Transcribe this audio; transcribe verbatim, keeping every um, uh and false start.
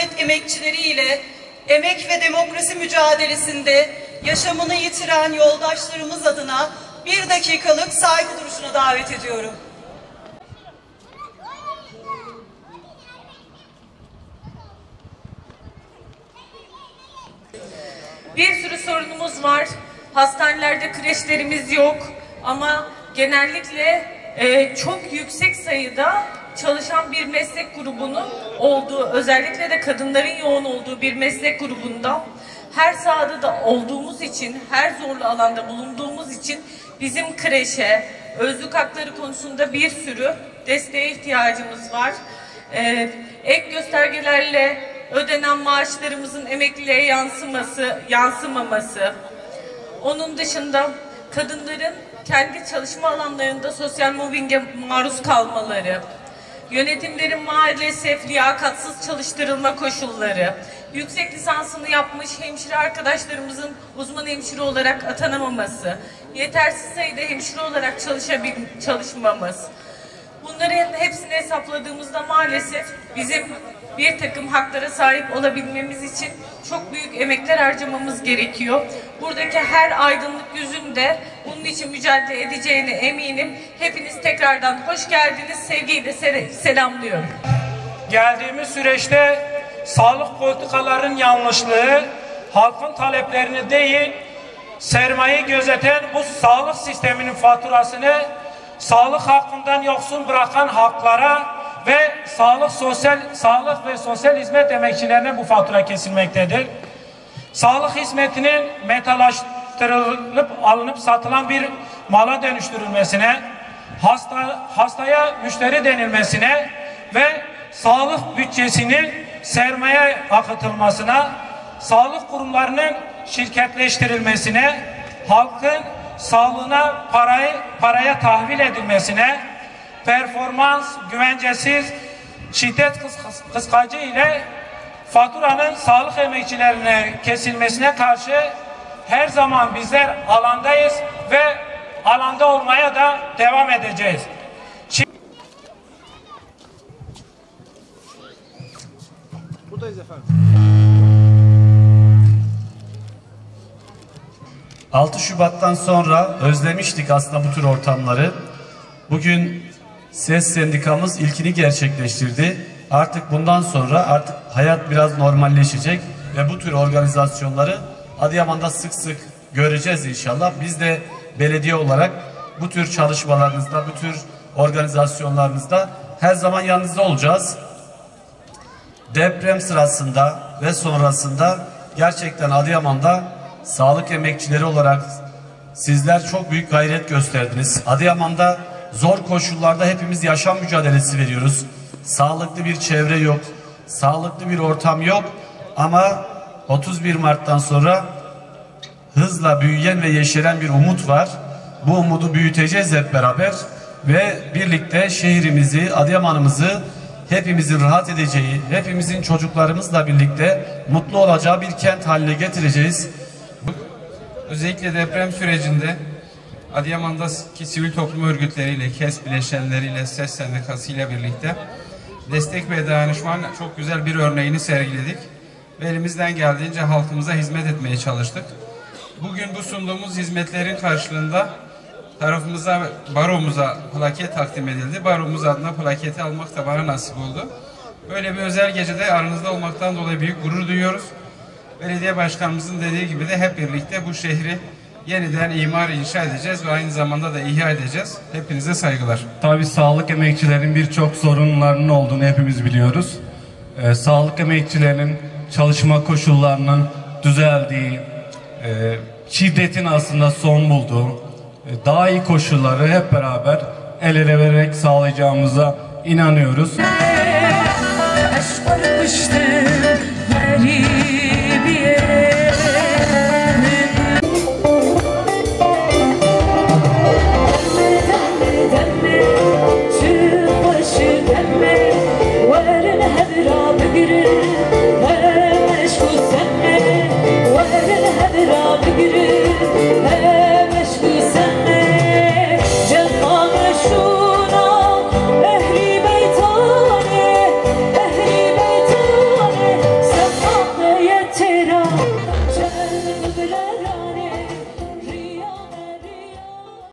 hizmet emekçileriyle emek ve demokrasi mücadelesinde yaşamını yitiren yoldaşlarımız adına bir dakikalık saygı duruşuna davet ediyorum. Bir sürü sorunumuz var. Hastanelerde kreşlerimiz yok ama genellikle e, çok yüksek sayıda çalışan bir meslek grubunun olduğu, özellikle de kadınların yoğun olduğu bir meslek grubunda her sahada da olduğumuz için, her zorlu alanda bulunduğumuz için bizim kreşe, özlük hakları konusunda bir sürü desteğe ihtiyacımız var. Ee, ek göstergelerle ödenen maaşlarımızın emekliliğe yansıması, yansımaması. Onun dışında kadınların kendi çalışma alanlarında sosyal mobbinge maruz kalmaları, yönetimlerin maalesef liyakatsız çalıştırılma koşulları, yüksek lisansını yapmış hemşire arkadaşlarımızın uzman hemşire olarak atanamaması, yetersiz sayıda hemşire olarak çalışabil çalışmamız. Bunların hepsini hesapladığımızda maalesef bizim bir takım haklara sahip olabilmemiz için çok büyük emekler harcamamız gerekiyor. Buradaki her aydınlık yüzün de bunun için mücadele edeceğine eminim. Hepiniz tekrardan hoş geldiniz. Sevgiyle selamlıyorum. Geldiğimiz süreçte sağlık politikalarının yanlışlığı, halkın taleplerini değil, sermayeyi gözeten bu sağlık sisteminin faturasını sağlık hakkından yoksun bırakan haklara ve sağlık sosyal sağlık ve sosyal hizmet emekçilerine bu fatura kesilmektedir. Sağlık hizmetinin metalaştırılıp alınıp satılan bir mala dönüştürülmesine, hasta hastaya müşteri denilmesine ve sağlık bütçesinin sermaye akıtılmasına, sağlık kurumlarının şirketleştirilmesine, halkın sağlığına parayı paraya tahvil edilmesine, performans, güvencesiz, şiddet kıskacı ile faturanın sağlık emekçilerine kesilmesine karşı her zaman bizler alandayız ve alanda olmaya da devam edeceğiz. Buradayız efendim. altı Şubat'tan sonra özlemiştik aslında bu tür ortamları. Bugün SES sendikamız ilkini gerçekleştirdi. Artık bundan sonra artık hayat biraz normalleşecek ve bu tür organizasyonları Adıyaman'da sık sık göreceğiz inşallah. Biz de belediye olarak bu tür çalışmalarınızda, bu tür organizasyonlarınızda her zaman yanınızda olacağız. Deprem sırasında ve sonrasında gerçekten Adıyaman'da sağlık emekçileri olarak sizler çok büyük gayret gösterdiniz. Adıyaman'da zor koşullarda hepimiz yaşam mücadelesi veriyoruz. Sağlıklı bir çevre yok, sağlıklı bir ortam yok ama otuz bir Mart'tan sonra hızla büyüyen ve yeşeren bir umut var. Bu umudu büyüteceğiz hep beraber ve birlikte şehrimizi, Adıyaman'ımızı hepimizin rahat edeceği, hepimizin çocuklarımızla birlikte mutlu olacağı bir kent haline getireceğiz. Özellikle deprem sürecinde Adıyaman'daki sivil toplum örgütleriyle, KES bileşenleriyle, SES Sendikası ile birlikte destek ve dayanışmanın çok güzel bir örneğini sergiledik. Ve elimizden geldiğince halkımıza hizmet etmeye çalıştık. Bugün bu sunduğumuz hizmetlerin karşılığında tarafımıza, baromuza plaket takdim edildi. Baromuz adına plaketi almak da bana nasip oldu. Böyle bir özel gecede aranızda olmaktan dolayı büyük gurur duyuyoruz. Belediye başkanımızın dediği gibi de hep birlikte bu şehri yeniden imar inşa edeceğiz ve aynı zamanda da ihya edeceğiz. Hepinize saygılar. Tabii sağlık emekçilerinin birçok sorunlarının olduğunu hepimiz biliyoruz. Ee, sağlık emekçilerinin çalışma koşullarının düzeldiği, e, şiddetin aslında son bulduğu, e, daha iyi koşulları hep beraber el ele vererek sağlayacağımıza inanıyoruz. Gülü